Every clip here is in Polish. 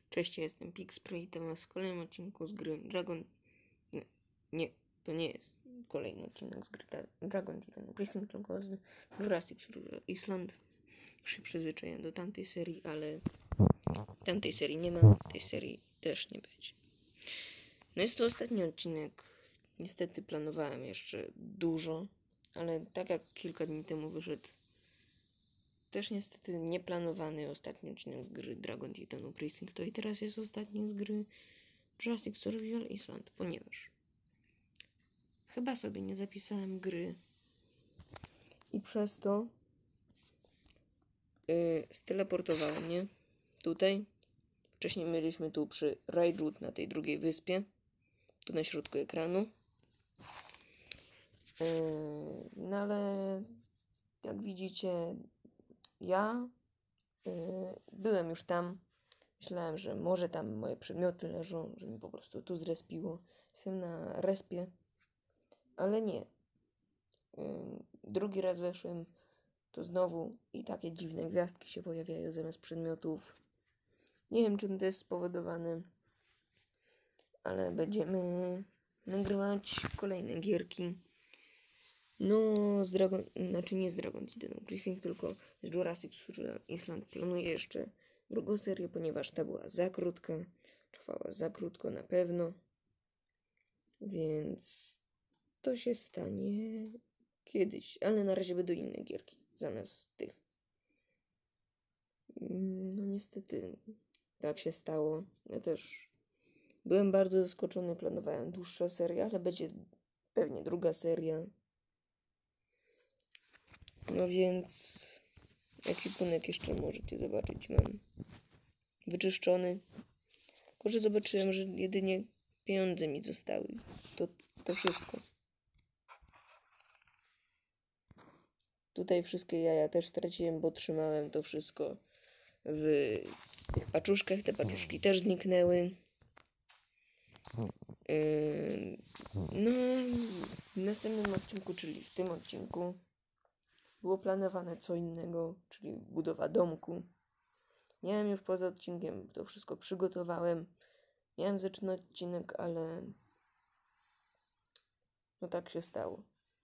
Cześć, ja jestem Pixpro i witam was w kolejnym odcinku z gry Dragon... Nie, to nie jest kolejny odcinek z gry Dragon Titan Racing, tylko z Jurassic Island. Już się przyzwyczaiłem do tamtej serii, ale tamtej serii nie ma, tej serii też nie będzie. No jest to ostatni odcinek. Niestety planowałem jeszcze dużo, ale tak jak kilka dni temu wyszedł też niestety nieplanowany ostatni odcinek z gry Dragon Titan Racing, to i teraz jest ostatni z gry Jurassic Survival Island, ponieważ chyba sobie nie zapisałem gry i przez to steleportowało mnie tutaj. Wcześniej byliśmy tu przy Raidwood na tej drugiej wyspie, tu na środku ekranu. No ale jak widzicie, ja byłem już tam. Myślałem, że może tam moje przedmioty leżą, że mi po prostu tu zrespiło. Jestem na respie, ale nie. Drugi raz weszłem, to znowu i takie dziwne gwiazdki się pojawiają zamiast przedmiotów. Nie wiem, czym to jest spowodowane, ale będziemy nagrywać kolejne gierki. No, nie z Dragon Titan Racing, tylko z Jurassic Island planuję jeszcze drugą serię, ponieważ ta była za krótka, trwała za krótko na pewno, więc to się stanie kiedyś, ale na razie będą inne gierki zamiast tych. No niestety tak się stało. Ja też byłem bardzo zaskoczony, planowałem dłuższą serię, ale będzie pewnie druga seria. No więc ekwipunek jeszcze możecie zobaczyć, mam wyczyszczony. Tylko że zobaczyłem, że jedynie pieniądze mi zostały. To wszystko. Tutaj wszystkie jaja też straciłem, bo trzymałem to wszystko w tych paczuszkach. Te paczuszki też zniknęły. No, w następnym odcinku, czyli w tym odcinku, było planowane co innego, czyli budowa domku. Miałem już poza odcinkiem, to wszystko przygotowałem. Miałem zaczynać odcinek, ale no tak się stało.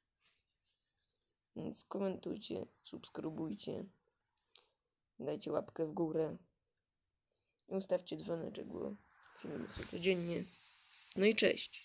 Więc komentujcie, subskrybujcie, dajcie łapkę w górę i ustawcie dzwoneczek, bo filmy są codziennie. No i cześć!